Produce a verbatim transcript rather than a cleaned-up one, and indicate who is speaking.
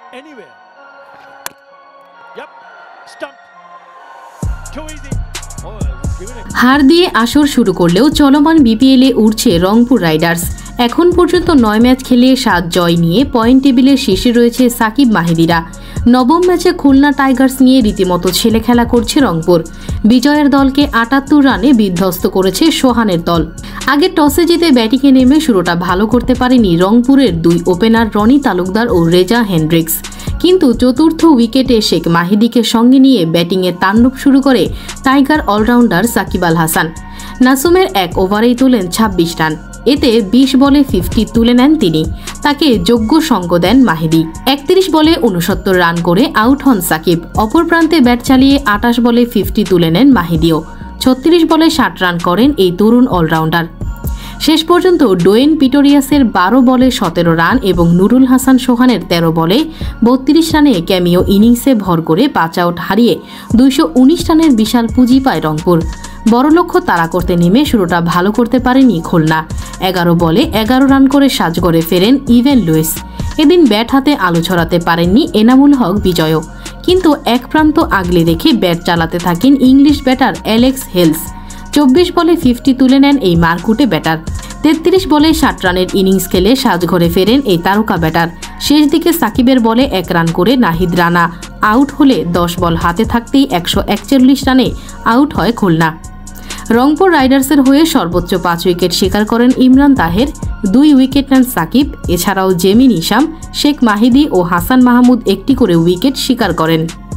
Speaker 1: anywhere. Yep, stumped. Too easy. Oh, given it.
Speaker 2: হার দিয়ে আসর শুরু করলেও চলমান বিপিএলে উঠছে রংপুর রাইডার্স। এখন পর্যন্ত নয় ম্যাচ খেলে সাত জয় নিয়ে পয়েন্ট টেবিলের শীর্ষে রয়েছে সাকিব মাহিদিরা। নবম ম্যাচে খুলনা টাইগার্স নিয়ে রীতিমতো ছেলে খেলা করছে রংপুর। বিজয়ের দলকে আটাত্তর রানে বিধ্বস্ত করেছে সোহানের দল। আগে টসে জিতে ব্যাটিংয়ে নেমে শুরুটা ভালো করতে পারেনি রংপুরের দুই ওপেনার রনি তালুকদার ও রেজা হেন্ড্রিক্স, কিন্তু চতুর্থ উইকেটে শেখ মাহিদিকে সঙ্গে নিয়ে ব্যাটিংয়ে তাণ্ডব শুরু করে টাইগার অলরাউন্ডার সাকিব আল হাসান। নাসুমের এক ওভারেই তোলেন ছাব্বিশ রান। এতে বিশ বলে ফিফটি তুলে নেন তিনি। তাকে যোগ্য সঙ্গ দেন মাহিদি। একত্রিশ বলে উনসত্তর রান করে আউট হন সাকিব। অপর প্রান্তে ব্যাট চালিয়ে আটাশ বলে ফিফটি তুলে নেন মাহিদিও। ছত্রিশ বলে ষাট রান করেন এই তরুণ অলরাউন্ডার। শেষ পর্যন্ত ডোয়েন পিটোরিয়াসের বারো বলে সতেরো রান এবং নুরুল হাসান সোহানের তেরো বলে বত্রিশ রানে ক্যামিও ইনিংসে ভর করে পাঁচ আউট হারিয়ে দুইশো উনিশ রানের বিশাল পুঁজি পায় রংপুর। বড় লক্ষ্য তাড়া করতে নেমে শুরুটা ভালো করতে পারেনি খুলনা। এগারো বলে এগারো রান করে সাজঘরে ফেরেন ইভেন লুইস। এদিন ব্যাট হাতে আলো ছড়াতে পারেননি এনামুল হক বিজয়ও, কিন্তু এক প্রান্ত আগলে রেখে ব্যাট চালাতে থাকেন ইংলিশ ব্যাটার অ্যালেক্স হেলস। চব্বিশ বলে ফিফটি তুলে নেন এই মারকুটে ব্যাটার। তেত্রিশ বলে ষাট রানের ইনিংস খেলে সাজঘরে ফেরেন এই তারকা ব্যাটার। শেষ দিকে সাকিবের বলে এক রান করে নাহিদ রানা আউট হলে দশ বল হাতে থাকতেই একশো একচল্লিশ রানে আউট হয় খুলনা। রংপুর রাইডার্সের হয়ে সর্বোচ্চ পাঁচ উইকেট শিকার করেন ইমরান তাহের, দুই উইকেট নেন সাকিব। এছাড়াও জেমিন ইসাম, শেখ মাহিদি ও হাসান মাহমুদ একটি করে উইকেট শিকার করেন।